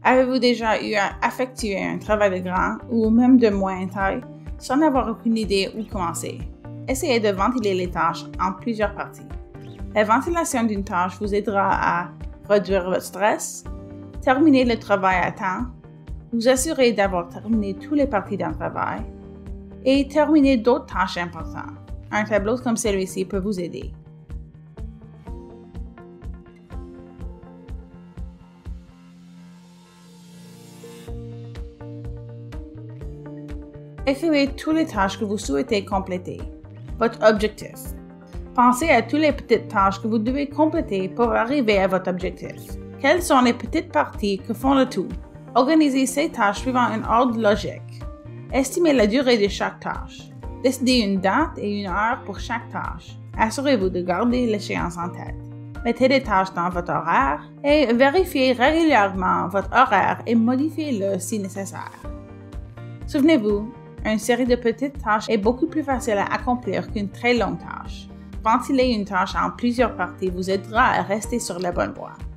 Avez-vous déjà eu à effectuer un travail de grand ou même de moyenne taille sans avoir aucune idée où commencer? Essayez de ventiler les tâches en plusieurs parties. La ventilation d'une tâche vous aidera à réduire votre stress, terminer le travail à temps, vous assurer d'avoir terminé toutes les parties d'un travail et terminer d'autres tâches importantes. Un tableau comme celui-ci peut vous aider. Écrivez toutes les tâches que vous souhaitez compléter. Votre objectif. Pensez à toutes les petites tâches que vous devez compléter pour arriver à votre objectif. Quelles sont les petites parties que font le tout? Organisez ces tâches suivant un ordre logique. Estimez la durée de chaque tâche. Décidez une date et une heure pour chaque tâche. Assurez-vous de garder l'échéance en tête. Mettez des tâches dans votre horaire et vérifiez régulièrement votre horaire et modifiez-le si nécessaire. Souvenez-vous, une série de petites tâches est beaucoup plus facile à accomplir qu'une très longue tâche. Ventiler une tâche en plusieurs parties vous aidera à rester sur la bonne voie.